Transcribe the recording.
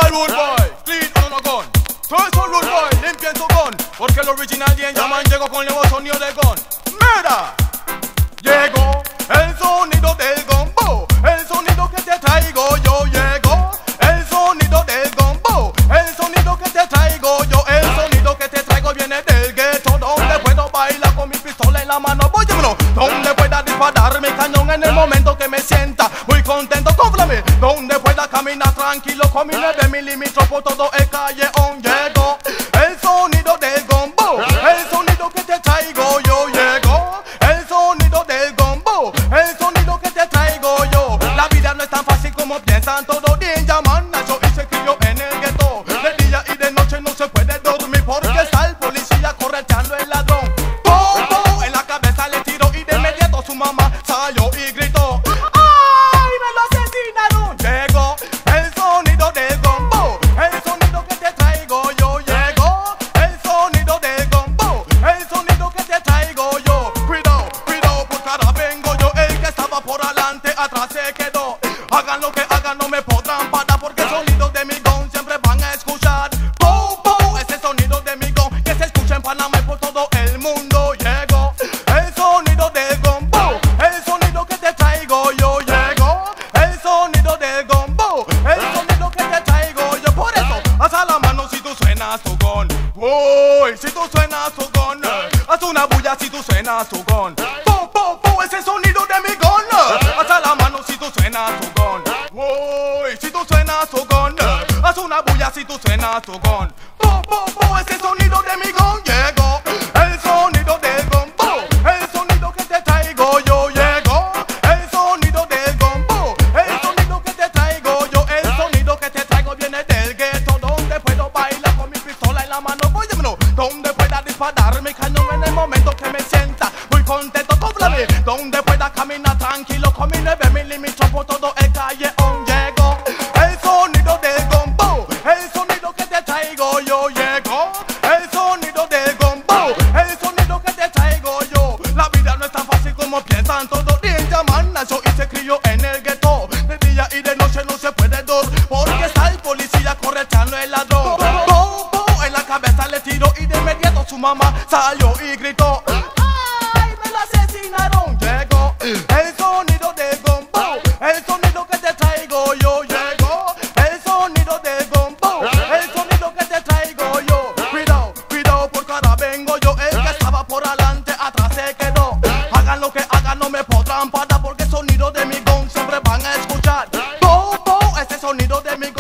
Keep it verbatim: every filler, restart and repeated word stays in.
rude boy, clean on a gun. Todo eso rude boy, limpien su gun, porque el original D J Yaman llegó con el nuevo sonido de gun. Mira, llegó el sonido del gombo, el sonido que te traigo yo. Llegó el sonido del gombo, el sonido que te traigo yo. El sonido que te traigo viene del gueto, donde puedo bailar con mi pistola en la mano. Voy a donde pueda disparar mi cañón en el momento que me sienta muy contento con Flammy, donde pueda caminar tranquilo con mi nueve milímetros por todo el calleón. Llegó el sonido del gombo, el sonido que te traigo yo. Llegó el sonido del gombo, el sonido que te traigo yo. La vida no es tan fácil como piensan todos. D J Yaman nació y se crió en el gueto. De día y de noche no se puede dormir porque está el policía correteando el ladrón. Bombo en la cabeza le tiró y de inmediato su mamá salió y gritó: ¡ay, me lo asesinaron! Llegó el sonido del gombo, el sonido que te traigo yo. Llegó el sonido del gombo, el sonido que te traigo yo. Cuidado, cuidado, porque ahora vengo yo. El que estaba por adelante atrás se quedó. Hagan lo que hagan, no me podrán parar, porque el sonido de mi gun siempre van a escuchar. ¡Pou, pou! Ese sonido de mi gun que se escucha en Panamá y por todo el mundo. Llegó el sonido del gombo, el sonido que te traigo yo. Llegó el sonido del gombo, el sonido que te traigo yo. Por eso, alza la mano si tú suenas tu gun. Uy, si tú suenas tu gun. Haz una bulla si tú suenas tu gun. ¡Pou, pou, pou! Ese sonido de mi gun. Alza la mano si tú suenas tu gun. Uy, si tú suenas tu gun. Haz una bulla si tú suenas tu gun. ¡Pou, pou, pou! Ese sonido de mi gun. Llegó el sonido del gombo, el sonido que te traigo yo. Llegó el sonido del gombo, el sonido que te traigo yo. El sonido que te traigo viene del gueto, donde puedo bailar con mi pistola en la mano. Voy a donde pueda disparar mi cañón en el momento que me sienta muy contento con Flammy, donde pueda caminar tranquilo con mi nueve milímetros por todo el calleón. Llegó el sonido del gombo, el sonido que te traigo yo. Llegó el sonido del gombo, el sonido que te traigo yo. La vida no es tan fácil como piensan todos. D J Yaman nació y se crió en el gueto. De día y de noche no se puede dormir porque está el policía correteando el ladrón. Bombo en la cabeza le tiró y de inmediato su mamá salió y gritó: ¡ay, me lo asesinaron! Llegó el sonido del gombo, el sonido que te traigo yo. Llegó el sonido del gombo, el sonido que te traigo yo. Cuidado, cuidado, porque ahora vengo yo. El que estaba por adelante atrás se quedó. Hagan lo que hagan, no me podrán parar, porque el sonido de mi gun siempre van a escuchar. Pou, pou, ese sonido de mi gun